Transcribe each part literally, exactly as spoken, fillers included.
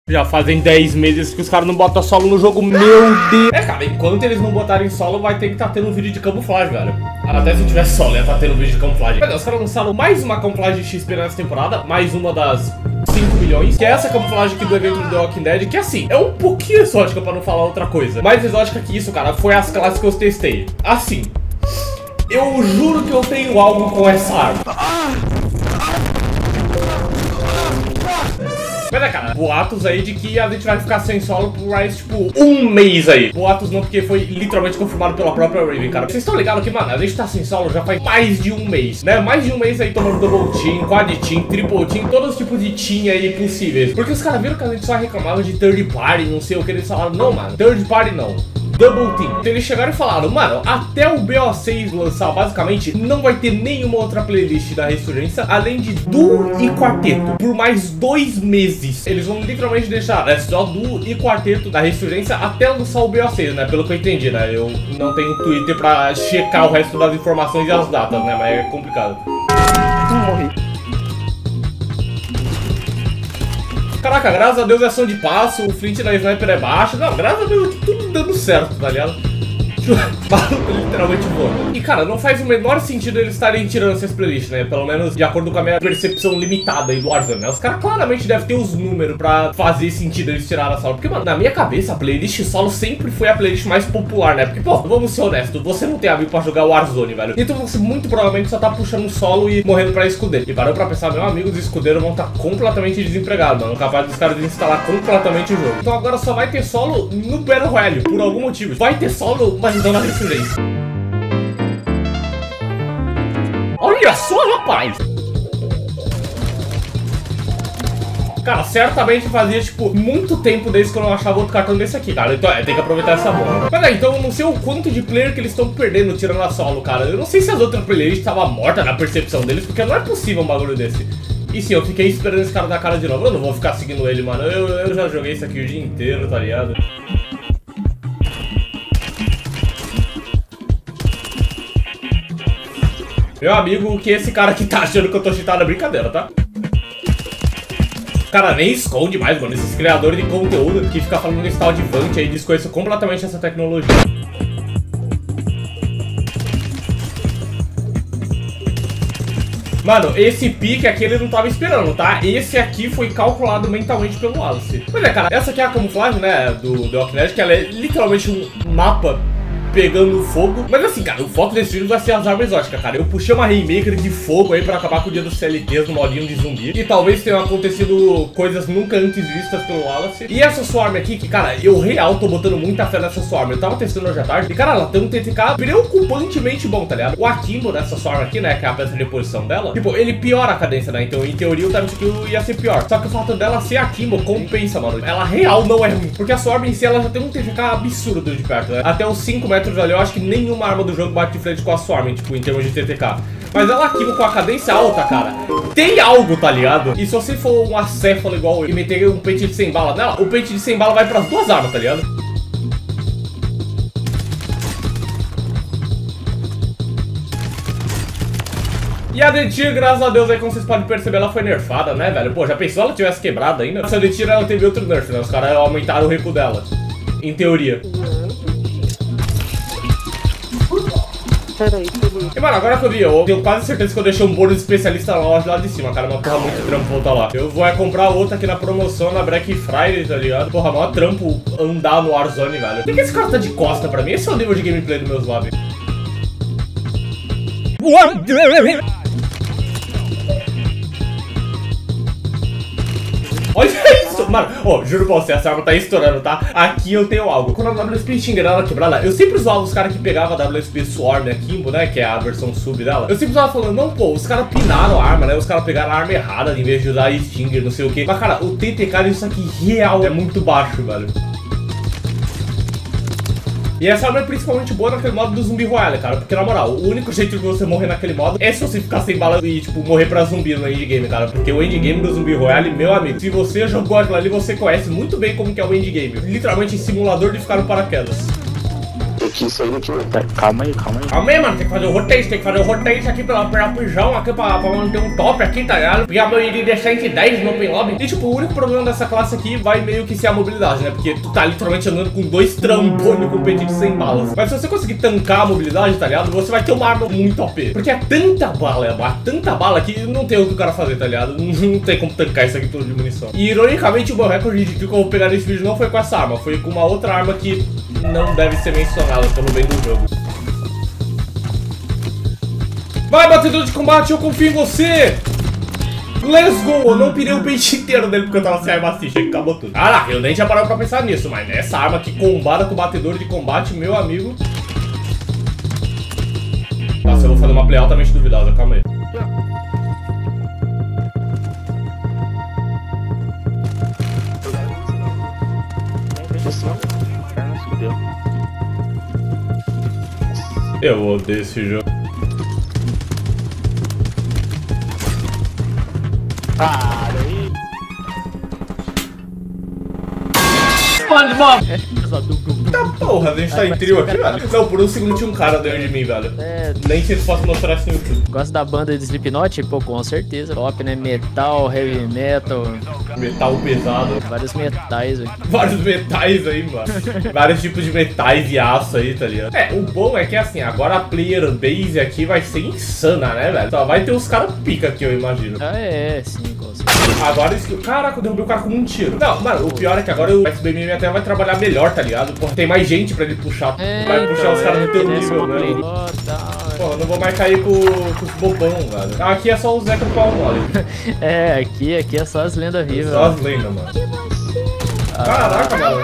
Já fazem dez meses que os caras não botam solo no jogo, meu Deus. É, cara, enquanto eles não botarem solo, vai ter que estar tá tendo um vídeo de camuflagem, velho. Até se tivesse solo, ia estar tá tendo um vídeo de camuflagem. Mas, os caras lançaram mais uma camuflagem X P nessa temporada, mais uma das cinco milhões, que é essa camuflagem aqui do evento do The Walking Dead, que assim, é um pouquinho exótica pra não falar outra coisa. Mais exótica que isso, cara, foi as classes que eu testei. Assim, eu juro que eu tenho algo com essa arma. Mas é, cara, boatos aí de que a gente vai ficar sem solo por mais, tipo, um mês aí. Boatos não, porque foi literalmente confirmado pela própria Raven, cara. Vocês estão ligados que, mano, a gente tá sem solo já faz mais de um mês, né? Mais de um mês aí tomando double team, quad team, triple team, todos os tipos de team aí possíveis. Porque os caras viram que a gente só reclamava de third party, não sei o que, eles falaram, não, mano, third party não. Double Team. Então eles chegaram e falaram, mano, até o B O seis lançar, basicamente, não vai ter nenhuma outra playlist da Ressurgência, além de Duo e Quarteto, por mais dois meses. Eles vão literalmente deixar, é só Duo e Quarteto da Ressurgência até lançar o B O seis, né? Pelo que eu entendi, né? Eu não tenho Twitter pra checar o resto das informações e as datas, né? Mas é complicado. Morri. Caraca, graças a Deus é ação de passo, o flint da sniper é baixo. Não, graças a Deus aqui tudo dando certo, tá ligado? Literalmente voando. E cara, não faz o menor sentido eles estarem tirando essas playlists, né? Pelo menos de acordo com a minha percepção limitada aí do Warzone, né? Os caras claramente devem ter os números pra fazer sentido eles tirarem a solo. Porque, mano, na minha cabeça, a playlist solo sempre foi a playlist mais popular, né? Porque, pô, vamos ser honestos, você não tem amigo pra jogar Warzone, velho. Então você muito provavelmente só tá puxando solo e morrendo pra escudeiro. E parou pra pensar, meu amigo, os escudeiros vão estar tá completamente desempregados, mano. Capaz dos caras de instalar completamente o jogo. Então agora só vai ter solo no Battle Royale, por algum motivo. Vai ter solo, mas não na Ressurgência. Olha só, rapaz! Cara, certamente fazia, tipo, muito tempo desde que eu não achava outro cartão desse aqui, cara. Então, é, tem que aproveitar essa bola. Mas é, então eu não sei o quanto de player que eles estão perdendo tirando a solo, cara. Eu não sei se as outras playlists estavam mortas na percepção deles, porque não é possível um bagulho desse. E sim, eu fiquei esperando esse cara dar cara de novo. Eu não vou ficar seguindo ele, mano. Eu, eu já joguei isso aqui o dia inteiro, tá ligado? Meu amigo, o que esse cara aqui tá achando que eu tô cheatado é brincadeira, tá? O cara nem esconde mais, mano. Esses criadores de conteúdo que ficam falando nesse tal de Vant aí, desconhecem completamente essa tecnologia. Mano, esse pique aqui ele não tava esperando, tá? Esse aqui foi calculado mentalmente pelo Wallace. Pois é, cara, essa aqui é a camuflagem, né, do The Walking Dead, que ela é literalmente um mapa pegando fogo. Mas assim, cara, o foco desse vídeo vai ser as armas exóticas, cara. Eu puxei uma Rainmaker de fogo aí pra acabar com o dia dos C L Ts no modinho de zumbi. E talvez tenham acontecido coisas nunca antes vistas pelo Wallace. E essa sua arma aqui, que, cara, eu real tô botando muita fé nessa sua arma. Eu tava testando hoje à tarde. E, cara, ela tem um T T K preocupantemente bom, tá ligado? O Akimbo nessa sua arma aqui, né, que é a peça de reposição dela, tipo, ele piora a cadência, né? Então, em teoria, o time skill ia ser pior. Só que o fato dela ser Akimbo compensa, mano. Ela real não é ruim. Porque a sua arma em si, ela já tem um T T K absurdo de perto, né? Até os cinco metros ali, eu acho que nem nenhuma arma do jogo bate de frente com a sua arma, tipo, em termos de T T K. Mas ela aqui com a cadência alta, cara, tem algo, tá ligado? E se você for um acéfalo igual eu e meter um pente de cem bala nela, o pente de cem bala vai pras duas armas, tá ligado? E a dentinha, graças a Deus, aí como vocês podem perceber, ela foi nerfada, né, velho? Pô, já pensou se ela tivesse quebrado ainda? Essa dentinha, ela teve outro nerf, né? Os caras aumentaram o recuo dela, em teoria. E, mano, agora que eu vi, eu tenho quase certeza que eu deixei um bônus de especialista na loja lá de cima, cara. Uma porra muito trampo voltar lá. Eu vou é comprar outra aqui na promoção, na Black Friday, tá ligado? Porra, maior trampo andar no Warzone, velho. Por que esse cara tá de costa pra mim? Esse é o nível de gameplay do meus lobbies. Olha isso, mano. Ó, oh, juro pra você, essa arma tá estourando, tá? Aqui eu tenho algo. Quando a W S P Stinger ela quebrada, eu sempre usava os caras que pegavam a W S P Swarm Akimbo, né? Que é a versão sub dela. Eu sempre usava falando, não, pô, os caras pinaram a arma, né? Os caras pegaram a arma errada em vez de usar a Stinger, não sei o que. Mas, cara, o T T K disso aqui real é muito baixo, velho. E essa arma é principalmente boa naquele modo do Zumbi Royale, cara. Porque, na moral, o único jeito de você morrer naquele modo é se você ficar sem bala e, tipo, morrer pra zumbi no endgame, cara. Porque o endgame do Zumbi Royale, meu amigo, se você jogou aquilo ali, você conhece muito bem como que é o endgame. Literalmente simulador de ficar no paraquedas. daqui, sair daqui. Tá, calma aí, calma aí. Calma aí, mano, tem que fazer o roteiro, tem que fazer o roteiro aqui pela, pela prisão, aqui pra, pra manter um top aqui, tá ligado? Porque a maioria é cento e dez no Open Lobby. E tipo, o único problema dessa classe aqui vai meio que ser a mobilidade, né? Porque tu tá literalmente andando com dois trambolhos com o peito de cem balas. Mas se você conseguir tancar a mobilidade, tá ligado? Você vai ter uma arma muito O P. Porque é tanta bala, é tanta bala que não tem o que o cara fazer, tá ligado? Não, não tem como tancar isso aqui tudo de munição. E ironicamente o meu recorde de kill que eu vou pegar nesse vídeo não foi com essa arma, foi com uma outra arma que não deve ser mencionada pelo bem do jogo. Vai, batedor de combate, eu confio em você! Let's go! Eu não pirei o peixe inteiro dele porque eu tava sem arma assist, aí acabou tudo. Caraca, eu nem tinha parado pra pensar nisso, mas nessa arma que combata com o batedor de combate, meu amigo. Nossa, eu vou fazer uma play altamente duvidosa, calma aí. Eu odeio esse jogo. Para aí. SpongeBob! Tá porra, a gente tá em trio aqui, velho. Não, por um segundo tinha um cara dentro de mim, velho. É. Nem sei se posso mostrar isso no YouTube. Gosta da banda de Slipknot? Pô, com certeza. Top, né? Metal, heavy metal. Metal pesado. Vários metais, velho. Vários metais aí, mano. Vários tipos de metais e aço aí, tá ligado? É, o bom é que assim, agora a player base aqui vai ser insana, né, velho? Só vai ter os caras pica aqui, eu imagino. Ah, é, sim, com certeza. Agora isso. Caraca, eu derrubei o cara com um tiro. Não, mano, o pior é que agora o S B M M até vai trabalhar melhor, tá ligado? Porra, tem mais gente pra ele puxar. É, vai puxar então, os caras é, do teu nessa nível, né? play. Oh, tá, Pô, eu não vou mais cair com, com os bobão, velho. Aqui é só o Zé com o pau mole. É, aqui, aqui é só as lendas vivas. Só as lendas, mano. Ah, Caraca, mano.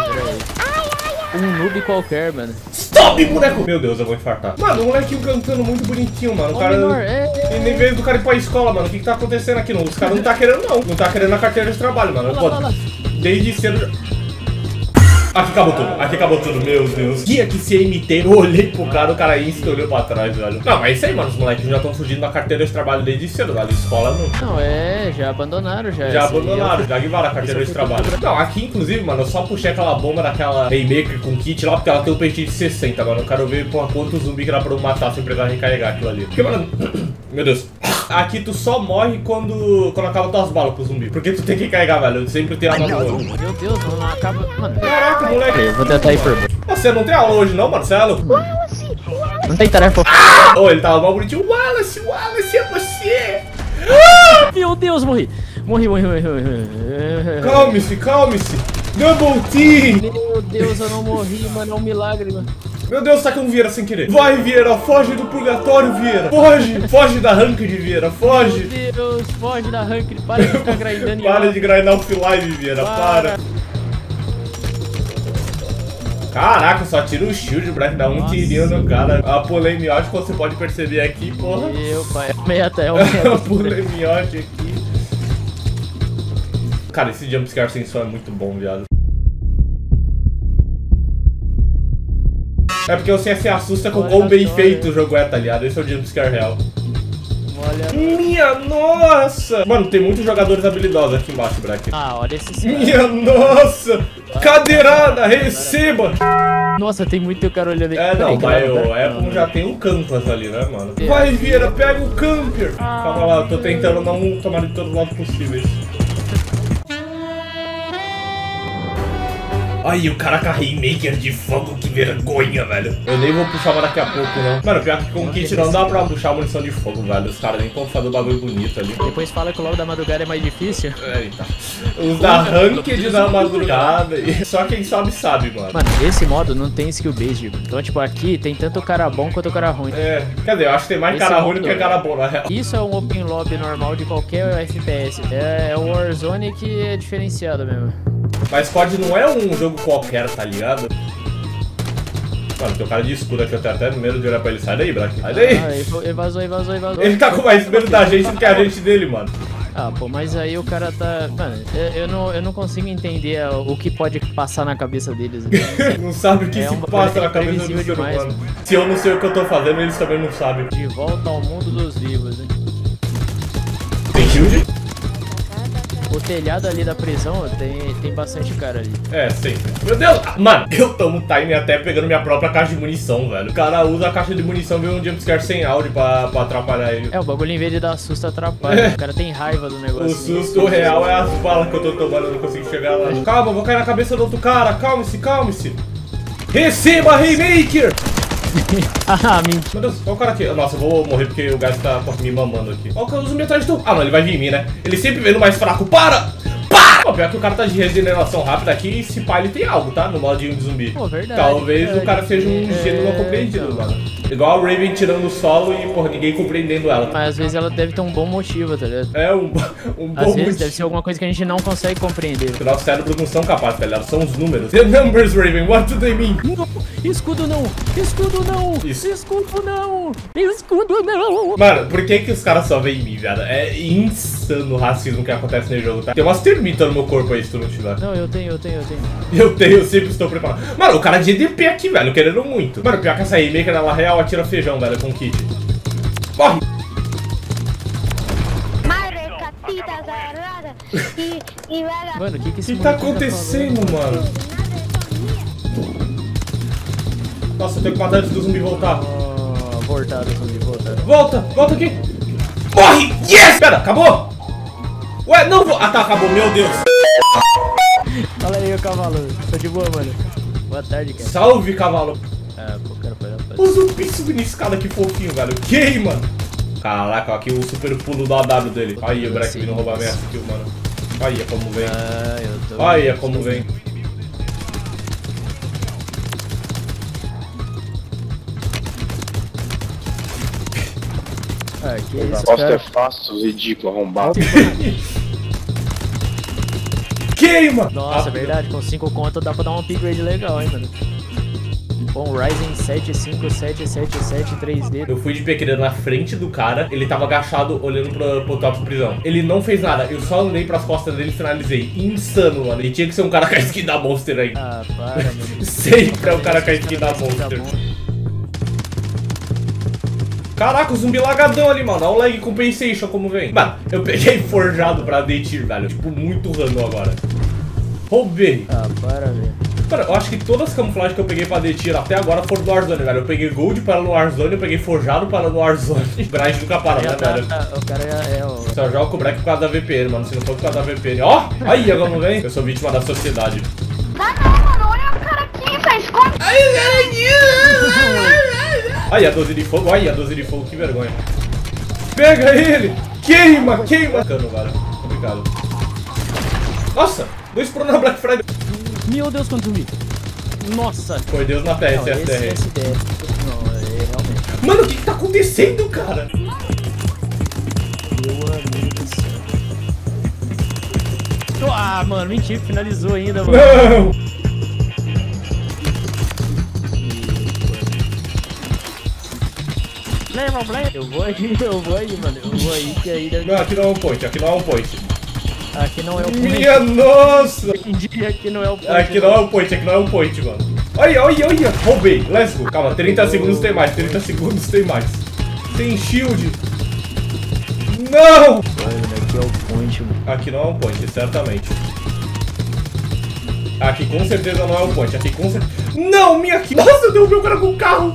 Um noob qualquer, mano. Stop, boneco! Meu Deus, eu vou infartar. Mano, o molequinho cantando muito bonitinho, mano. O Ô, cara. menor, é, é, E nem vez do cara ir pra escola, mano. O que que tá acontecendo aqui? Não? Os caras não tá querendo, não. Não tá querendo a carteira de trabalho, mano. Olha lá, Pô, olha lá. desde cedo. Aqui acabou tudo, aqui acabou tudo, meu Deus. Que aqui se M T, eu olhei pro cara, o cara insta olhou pra trás, velho. Não, mas é isso aí, mano, os moleques já estão fugindo da carteira de trabalho desde cedo, velho. Escola não. Não, é, já abandonaram, já. Já Esse abandonaram, aí já guivaram a carteira Esse de é o trabalho. Não, aqui inclusive, mano, eu só puxei aquela bomba daquela Haymaker com kit lá, porque ela tem um peixe de sessenta, mano. Eu quero ver, porra, quantos zumbi que dá pra eu matar sem precisar recarregar aquilo ali. Porque, mano, meu Deus. Aqui tu só morre quando, quando acaba tuas balas pro zumbi. Porque tu tem que carregar, velho. Eu sempre tenho arma boa. eu- Meu Deus, mano, não acaba. Mano, Caraca, moleque. peraí, eu vou tentar ir por. Você não tem aula hoje não, Marcelo? Não tem tarefa. Ô, ele tava mal bonitinho. Wallace, Wallace, é você! Meu Deus, morri. Morri, morri, morri, morri. Calme-se, calme-se. Double team! Meu Deus, eu não morri, mano. É um milagre, mano. Meu Deus, tá com o Vieira sem querer. Vai, Vieira, foge do purgatório, Vieira. Foge, foge da ranked, Vieira, foge. Meu Deus, foge da ranked. Para de ficar grindando. Para de grindar offline, Vieira, para. Caraca, só tira o shield, Black, dá um Nossa. tirinho no cara. A polemiote, como você pode perceber aqui, porra. Meu pai, é o meta, é o A meta. polemiote aqui. Cara, esse jumpscare sem som é muito bom, viado. É porque você se assusta com o quão bem feito o jogo é, tá ligado? Esse é o jumpscare real. Olha. Minha nossa! Mano, tem muitos jogadores habilidosos aqui embaixo, Black. Ah, olha esses caras. Minha nossa! Cadeirada, receba! Nossa, tem muito cara olhando aqui. É, não, Peraí, mas cara, o cara. Apple já tem o Campus ali, né, mano? É. Vai, Vieira, pega o Camper! Calma lá, eu tô tentando não tomar de todos os lados possíveis. Ai, o cara com a Haymaker de fogo, que vergonha, velho. Eu nem vou puxar uma daqui a pouco, não. Mano, pior que com o kit não dá pra puxar munição de fogo, velho. Os caras nem estão fazendo bagulho bonito ali. Depois fala que o logo da madrugada é mais difícil. Eita. Os da ranked na madrugada. E só quem sabe, sabe, mano. Mano, esse modo não tem skill based. Então, tipo, aqui tem tanto cara bom quanto cara ruim. É, quer dizer, eu acho que tem mais Esse cara é ruim do modo- que cara bom, na real. Isso é um open lobby normal de qualquer F P S. É, é o Warzone que é diferenciado mesmo. Mas C O D não é um jogo qualquer, tá ligado? Mano, tem um cara de escudo aqui, eu tenho até medo de olhar pra ele. Sai daí, Black. Sai daí. Ah, ele ele vazou, ele vazou, ele vazou. Ele tá com mais medo da gente do que a gente dele, mano. Ah, pô, mas aí o cara tá... Mano, eu, eu, não, eu não consigo entender o que pode passar na cabeça deles. Não sabe o que É se um passa na bagulho cabeça do previsível ser demais, humano. Se eu não sei o que eu tô fazendo, eles também não sabem. De volta ao mundo dos vivos, né? Tem shield? o telhado ali da prisão tem, tem bastante cara ali. É, sempre. Meu Deus! Ah, mano, eu tomo time até pegando minha própria caixa de munição, velho. O cara usa a caixa de munição e vê um jumpscare sem áudio pra, pra atrapalhar ele. É, o bagulho em vez de dar susto atrapalha. É. O cara tem raiva do negócio. O susto real é as balas que eu tô tomando, eu não consigo chegar lá. Calma, vou cair na cabeça do outro cara. Calme-se, calme-se. Receba, Haymaker! Ah, mentira. Meu Deus, olha o cara aqui. Nossa, eu vou morrer porque o gás tá me mamando aqui. Olha o zumbi atrás de tu. Ah, não, ele vai vir em mim, né? Ele sempre vem no mais fraco. Para! Para! Pô, pior que o cara tá de regeneração rápida aqui e se pá, ele tem algo, tá? No modinho de zumbi. Pô, verdade. Talvez verdade. o cara seja um É, gênio não compreendido, então. mano. Igual a Raven tirando o solo e, porra, ninguém compreendendo ela. Mas às vezes ela deve ter um bom motivo, tá ligado? É um, um bom Às vezes motivo. deve ser alguma coisa que a gente não consegue compreender. Os nossos cérebros não são capazes, tá ligado? São os números. The numbers, Raven, what do they mean? Não, escudo não! Escudo não! Isso. Escudo não! Escudo não! Mano, por que que os caras só veem em mim, velho? É insano o racismo que acontece nesse jogo, tá? Tem umas termitas no meu corpo aí, se tu não tiver. Não, eu tenho, eu tenho, eu tenho. Eu tenho, eu sempre estou preparado. Mano, o cara de E D P aqui, velho, querendo muito. Mano, pior que essa Haymaker, ela real atira feijão, velho, com kit. Morre! Mano, o que que O esse que tá moleque acontecendo, falando? mano? Nossa, eu tenho que matar antes do zumbi voltar. Oh, voltado, zumbi, voltado. Volta, volta aqui. Morre! Yes! Pera, acabou? Ué, não vou... Ah, tá, acabou, meu Deus. Fala aí, o cavalo. Tô de boa, mano. Boa tarde, cara. Salve, cavalo. Ah, pô, cara, pera, pera. O zumbi subindo escada, que fofinho, velho. Que, mano? Caraca, ó, aqui o super pulo do A W dele. Aí, o Breck vindo roubar minha skill, mano. Aí, é como vem. Ah, eu tô... Aí, é como vem. Ah, que isso, Gosto cara. é fácil, ridículo, arrombado. Queima! Nossa, Ah, verdade, com cinco conto dá pra dar um upgrade legal, hein, mano. Bom, Ryzen sete cinco sete sete sete três D. Eu fui de pequeno na frente do cara, ele tava agachado olhando pro, pro top de prisão. Ele não fez nada, eu só andei pras costas dele e finalizei. Insano, mano. E tinha que ser um cara com a skin da Monster aí. Ah, para, mano. Sempre é o cara com a skin da Monster. Caraca, o zumbi lagadão ali, mano. Olha o lag compensation como vem. Mano, eu peguei forjado pra detir, velho. Tipo, muito random agora. Roubei. Ah, para, velho. Cara, eu acho que todas as camuflagens que eu peguei pra detir até agora foram do Warzone, velho. Eu peguei Gold para no Warzone, eu peguei Forjado para no Warzone. O Bright nunca para, Já né, tá, velho? tá, o cara é, é o... Só jogo com o Breck por causa da V P N, mano. Se não for por causa da V P N. Ó! Aí, agora não vem? Eu sou vítima da sociedade. Ah não, mano, olha o cara aqui, tá escondido. Aí, a doze de fogo. Aí, a doze de fogo, que vergonha. Pega ele! Queima, queima! Bacana, velho. Obrigado. Nossa! Dois pro na Black Friday. Meu Deus, quanto zumbi. Nossa. Foi Deus na Terra, Não, esse esse, S R. esse D F. Não, é realmente. Mano, o que que tá acontecendo, cara? Meu amigo do céu. Ah, mano, mentira, finalizou ainda, mano. Não! Leva, leva. Eu vou aí, eu vou aí, mano. Eu vou aí, que aí deve... Não, aqui não é um point, aqui não é um point. Aqui não é o point. Minha nossa! Entendi, aqui não é o point. Aqui não é um point, aqui não é um point, mano. Olha, olha, olha. Roubei, let's go. Calma, trinta segundos tem mais, trinta segundos tem mais. Tem shield. Não! Olha, aqui é o point, mano. Aqui não é um point, certamente. Aqui com certeza não é um point, aqui com certeza... Não, minha... Nossa, eu derrubei o cara com o carro!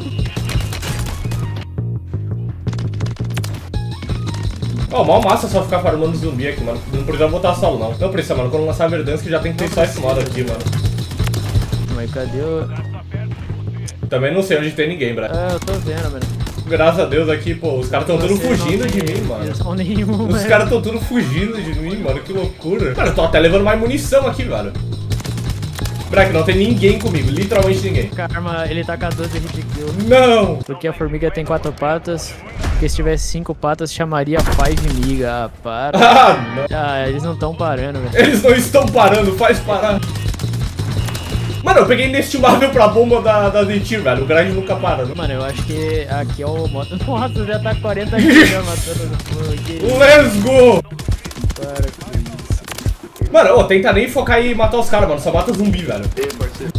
Ó, oh, mal massa só ficar farmando zumbi aqui, mano. Não precisa botar solo, não. Não precisa, mano. Quando lançar a Verdansk já tem que ter só esse modo aqui, mano. Mas cadê o... Também não sei onde tem ninguém, bra. Ah, eu tô vendo, mano. Graças a Deus aqui, pô, os caras tão tudo Você fugindo não de tem mim, mano. direção nenhuma, Os velho. caras tão tudo fugindo de mim, mano. Que loucura. Cara, eu tô até levando mais munição aqui, velho. Brack, não tem ninguém comigo. Literalmente ninguém. Karma, ele tá com a doze hit kill. Não! Porque a formiga tem quatro patas. Porque se tivesse cinco patas, chamaria Five Miga. Ah, para. Ah, não. Ah, eles não tão parando, velho. Eles não estão parando. Faz parar. Mano, eu peguei inestimável pra bomba da, da Zentir, velho. O grind nunca para, né? Mano, eu acho que aqui é o moto. Nossa, já tá quarenta kills já matando no fogo. Que isso, Let's go! para com isso. Mano, ô, tenta nem focar em matar os caras, mano. Só mata zumbi, velho. Ei, parceiro.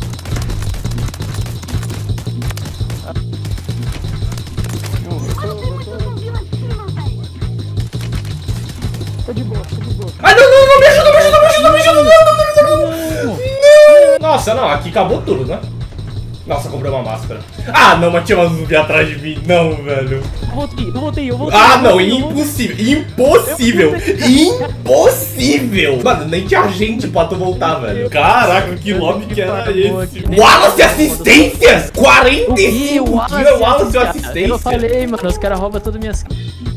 Tô de boa, tô de boa. Ai, não, não, não, me ajuda, me Nossa, não, aqui acabou tudo, né? Nossa, comprei uma máscara. Ah, não, mas tinha uma zumbi atrás de mim. Não, velho. Eu voltei, eu voltei, eu voltei. Ah, eu não, voltei, impossível. Impossível. Impossível. Mano, nem tinha gente pra tu voltar, velho. Caraca, que lobby que era esse? Wallace Assistências! quarenta e cinco O quilos, Wallace Eu Assistências. falei, mano, os caras roubam todas minhas...